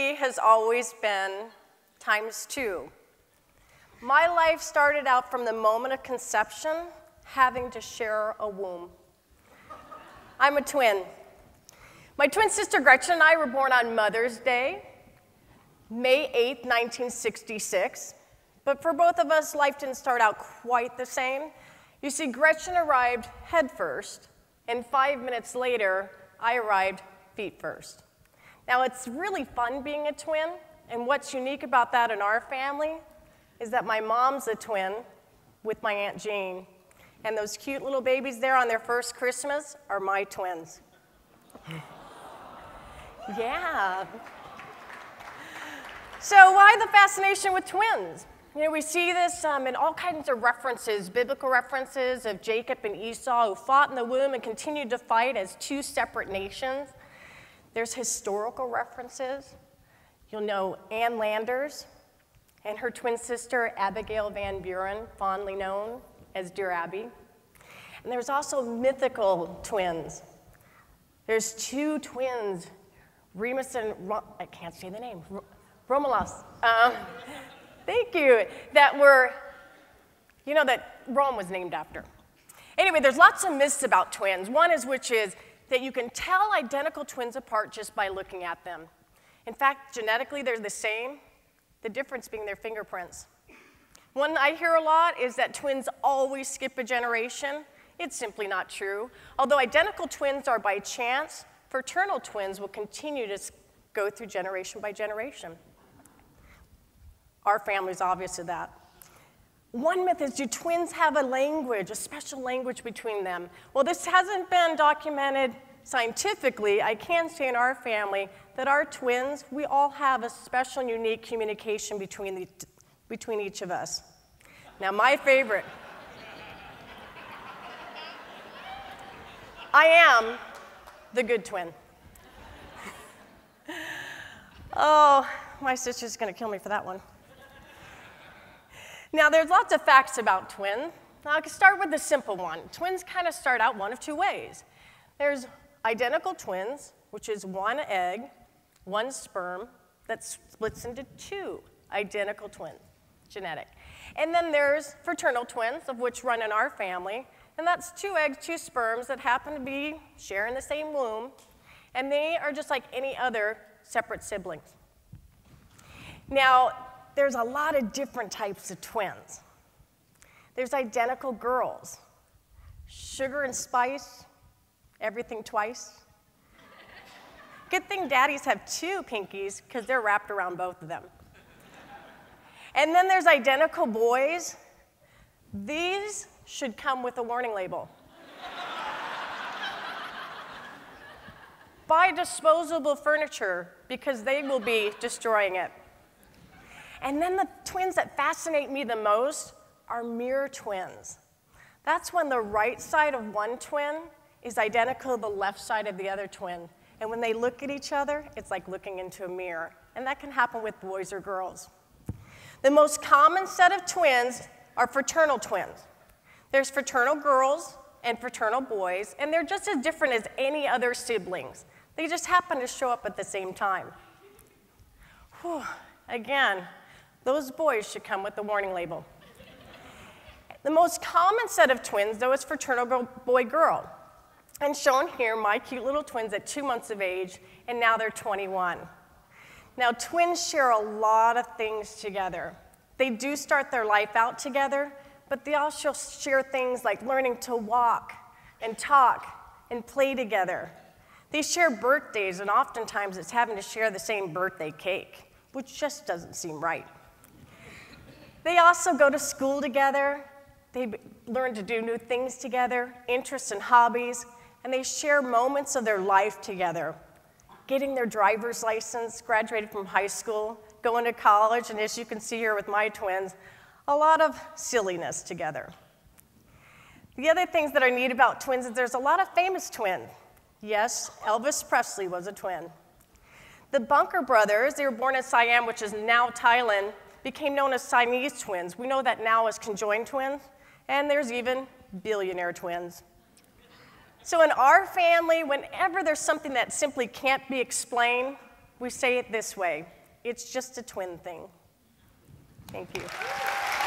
me has always been ×2. My life started out from the moment of conception, having to share a womb. I'm a twin. My twin sister Gretchen and I were born on Mother's Day, May 8th, 1966. But for both of us, life didn't start out quite the same. You see, Gretchen arrived head first, and 5 minutes later, I arrived feet first. Now, it's really fun being a twin, and what's unique about that in our family is that my mom's a twin with my Aunt Jane, and those cute little babies there on their first Christmas are my twins. Yeah. So why the fascination with twins? You know, we see this in all kinds of references, biblical references of Jacob and Esau who fought in the womb and continued to fight as two separate nations. There's historical references. You'll know Ann Landers and her twin sister Abigail Van Buren, fondly known as Dear Abby. And there's also mythical twins. There's two twins, Remus and, I can't say the name, Romulus. Thank you. That were, you know, that Rome was named after. Anyway, there's lots of myths about twins. One is which is that you can tell identical twins apart just by looking at them. In fact, genetically, they're the same, the difference being their fingerprints. One I hear a lot is that twins always skip a generation. It's simply not true. Although identical twins are by chance, fraternal twins will continue to go through generation by generation. Our family's obvious of that. One myth is, do twins have a language, a special language between them? Well, this hasn't been documented scientifically. I can say in our family that our twins, we all have a special and unique communication between each of us. Now, my favorite. I am the good twin. Oh, my sister's going to kill me for that one. Now, there's lots of facts about twins. Now, I can start with the simple one. Twins kind of start out one of two ways. There's identical twins, which is one egg, one sperm, that splits into two identical twins, genetic. And then there's fraternal twins, of which run in our family, and that's two eggs, two sperms that happen to be sharing the same womb, and they are just like any other separate siblings. Now, there's a lot of different types of twins. There's identical girls. Sugar and spice, everything twice. Good thing daddies have two pinkies because they're wrapped around both of them. And then there's identical boys. These should come with a warning label. Buy disposable furniture because they will be destroying it. And then the twins that fascinate me the most are mirror twins. That's when the right side of one twin is identical to the left side of the other twin. And when they look at each other, it's like looking into a mirror. And that can happen with boys or girls. The most common set of twins are fraternal twins. There's fraternal girls and fraternal boys, and they're just as different as any other siblings. They just happen to show up at the same time. Whew. Again, those boys should come with a warning label. The most common set of twins, though, is fraternal boy-girl. And shown here, my cute little twins at 2 months of age, and now they're 21. Now, twins share a lot of things together. They do start their life out together, but they also share things like learning to walk and talk and play together. They share birthdays, and oftentimes it's having to share the same birthday cake, which just doesn't seem right. They also go to school together. They learn to do new things together, interests and hobbies, and they share moments of their life together. Getting their driver's license, graduated from high school, going to college, and as you can see here with my twins, a lot of silliness together. The other things that are neat about twins is there's a lot of famous twins. Yes, Elvis Presley was a twin. The Bunker brothers, they were born in Siam, which is now Thailand, became known as Siamese twins. We know that now as conjoined twins, and there's even billionaire twins. So in our family, whenever there's something that simply can't be explained, we say it this way: It's just a twin thing. Thank you.